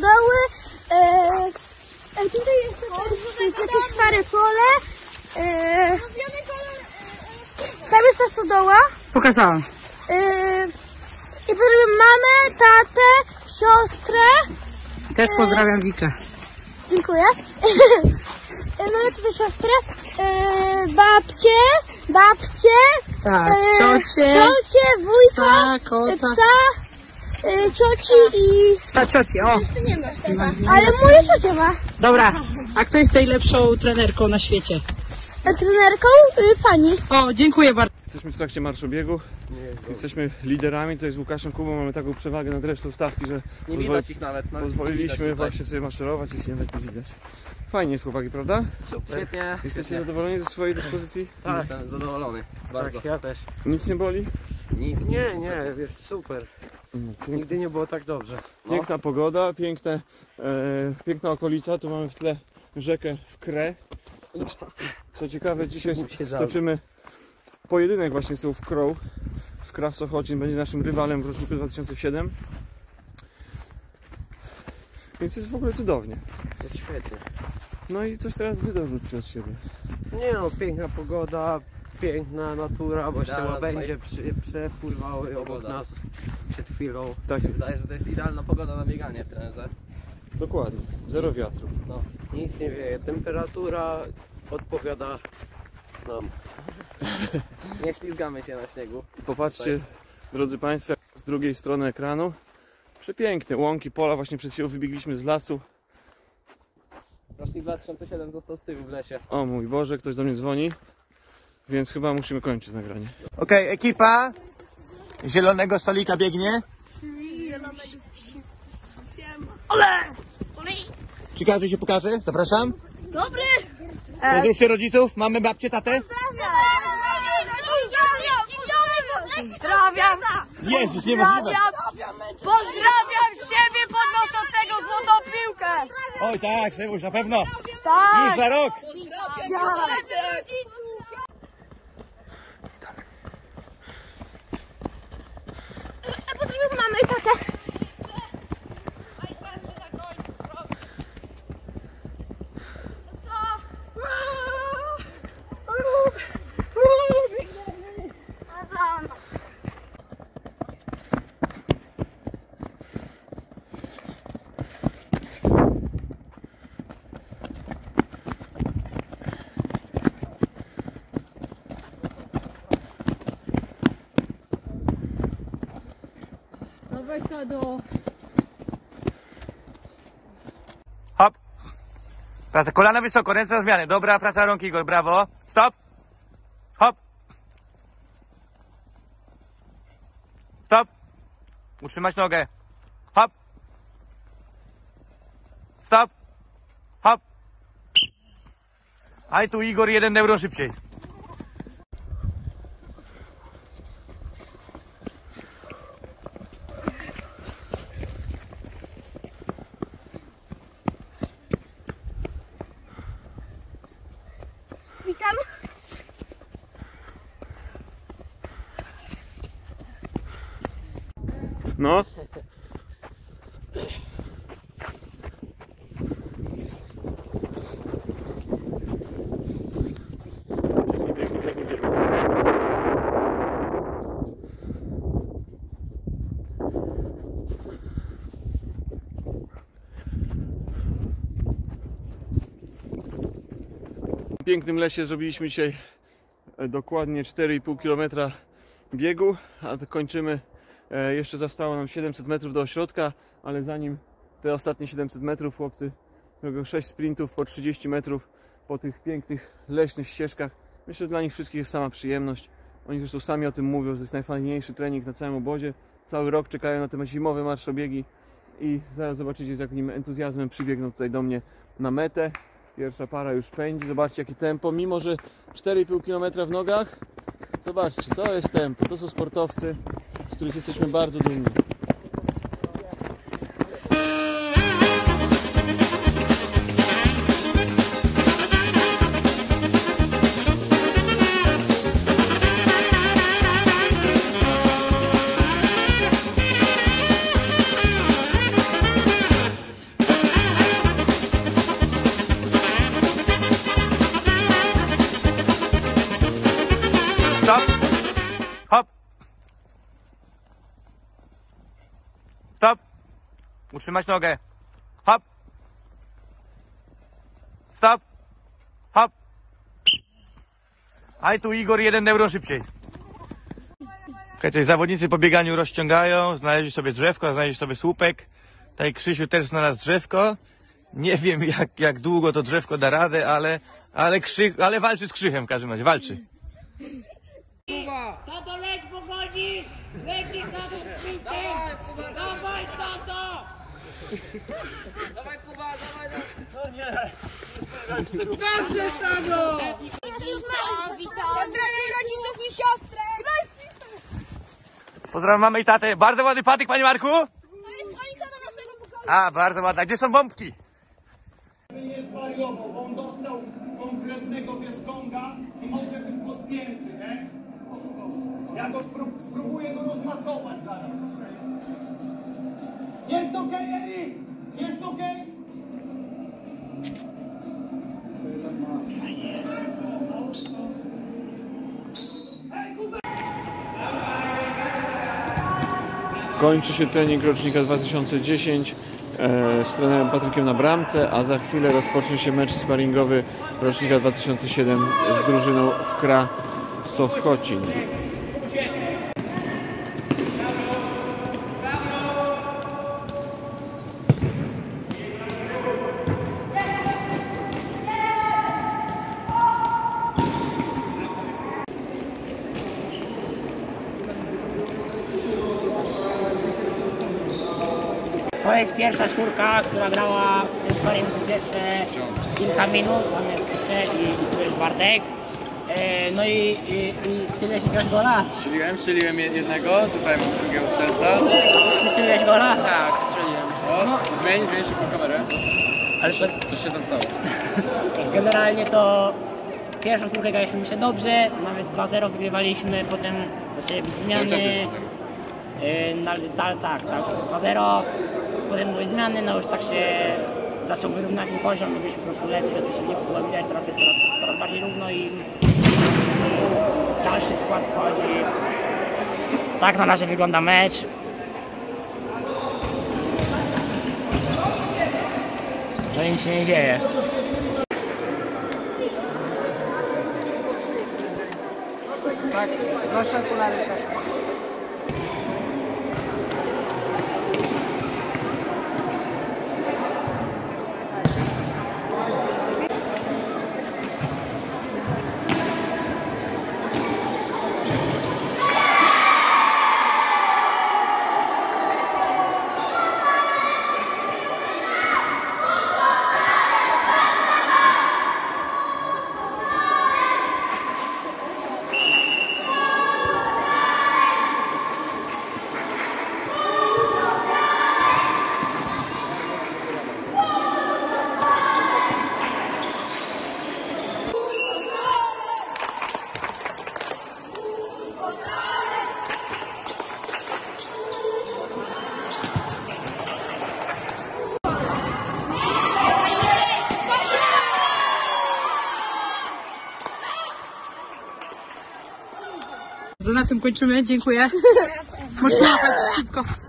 stodoły. Tutaj jest jakieś stare pole. Tam jest ta stodoła. Pokazałam. I pozdrawiam mamę, tatę, siostrę. Też pozdrawiam Wikę. Dziękuję. Mamy tutaj siostrę, babcie, Tak, ciocie, wujka, psa, kota. psa, cioci i... Psa cioci, o. Nie ma chyba. Ale moja ciocia ma. Dobra, a kto jest najlepszą trenerką na świecie? Trenerką pani. O, dziękuję bardzo. Jesteśmy w trakcie marszu biegu. Jesteśmy liderami. Tutaj z Łukaszem Kubą mamy taką przewagę nad resztą stawki, że nie widać ich nawet. No, pozwoliliśmy właśnie sobie maszerować, ich nawet nie widać. Fajnie jest, chłopaki, prawda? Super. Świetnie. Jesteście zadowoleni ze swojej dyspozycji? Tak. Jestem zadowolony. Bardzo. Tak, ja też. Nic nie boli? Nic. Nie, jest super. Nigdy nie było tak dobrze. Piękna pogoda, piękna okolica. Tu mamy w tle rzekę w Krę. Co ciekawe, dzisiaj stoczymy pojedynek właśnie z tą Wkrą. Wkra Sochocin będzie naszym rywalem w roczniku 2007. Więc jest w ogóle cudownie. Jest świetnie. No i coś teraz wy dorzućcie od siebie. Nie no, piękna pogoda, piękna natura, właśnie Idealna łabędzie przepływały obok nas przed chwilą. Tak jest. Wydaje się, że to jest idealna pogoda na bieganie w trenerze. Dokładnie. Zero wiatru. No. Nic nie wieje, temperatura odpowiada nam. Nie ślizgamy się na śniegu. Popatrzcie, drodzy Państwo, z drugiej strony ekranu. Przepiękne łąki, pola. Właśnie przed chwilą wybiegliśmy z lasu. Rocznik 2007 został z tyłu w lesie. O mój Boże, ktoś do mnie dzwoni. Więc chyba musimy kończyć nagranie. Okej, ekipa zielonego stolika biegnie. Ciekawe, się pokaże? Zapraszam. Dobry. Pozdrówcie rodziców, mamy babcię, tatę. Pozdrawiam. Jezus, niemożliwe. Pozdrawiam siebie podnoszącego złotą piłkę. Oj tak, Sejmuś, na pewno. Tak. Już za rok. Pozdrawiam mamę i tatę. Hop. Praca kolana wysoko, ręce na zmianę. Dobra, praca rąk, Igor, brawo. Stop. Hop. Stop. Utrzymać nogę. Hop. Stop. Hop. A i tu Igor 1 euro szybciej. Witam. No. W pięknym lesie zrobiliśmy dzisiaj dokładnie 4,5 km biegu, a to kończymy. Jeszcze zostało nam 700 metrów do ośrodka, ale zanim te ostatnie 700 metrów chłopcy robią 6 sprintów po 30 metrów po tych pięknych leśnych ścieżkach. Myślę, że dla nich wszystkich jest sama przyjemność. Oni zresztą sami o tym mówią, że to jest najfajniejszy trening na całym obozie. Cały rok czekają na te zimowe marszobiegi i zaraz zobaczycie, z jakim entuzjazmem przybiegną tutaj do mnie na metę. Pierwsza para już pędzi, zobaczcie jakie tempo, mimo że 4,5 km w nogach. Zobaczcie, to jest tempo, to są sportowcy, z których jesteśmy bardzo dumni. Utrzymać nogę. Hop. Stop. Hop. A i tu Igor 1 euro szybciej. Słuchajcie, zawodnicy po bieganiu rozciągają, znaleźli sobie drzewko, znaleźli sobie słupek. Tutaj Krzysiu też znalazł drzewko. Nie wiem jak długo to drzewko da radę, ale walczy z Krzychem w każdym razie, walczy. Sato, leć pogoni! Leci Sato z piłkiem! Dawaj Sato! Dawaj Kuba, dawaj! Dobrze Sato! Pozdrawiam rodziców i siostrę! Pozdrawiam mamę i tatę. Bardzo ładny patyk, panie Marku. To jest choinka do naszego pokoju. A, bardzo ładna. Gdzie są bombki? Nie zwariował, bo on dostał konkretnego wierzchonga i może być podpięty, nie? Ja go spróbuję go rozmasować zaraz. Jest okej, Erik! Jest okej! Kończy się trening rocznika 2010 z trenerem Patrykiem na bramce, a za chwilę rozpocznie się mecz sparingowy rocznika 2007 z drużyną Wkra Sochocin. To jest pierwsza czwórka, która grała w tym sparingu pierwsze kilka minut. Tam jest jeszcze i tu jest Bartek. No i strzeliłeś jakiegoś gola? Strzeliłem jednego, tutaj mam drugiego strzelca. Ty strzeliłeś gola? Tak, strzeliłem. O, zmień szybko kamerę. Ale to, Co się tam stało? generalnie to pierwszą czwórkę graliśmy się dobrze, nawet 2-0 wygrywaliśmy, potem zaczęły być zmiany. Tak, cały czas 2-0. Potem były zmiany, no już tak się zaczął wyrównać ten poziom, my byliśmy po prostu lepsi, od przeciwników, to było widać, teraz jest coraz bardziej równo i dalszy skład wchodzi. Tak na razie wygląda mecz. No i nic się nie dzieje. Tak, proszę okulary też. Na tym kończymy, dziękuję. Można jechać szybko.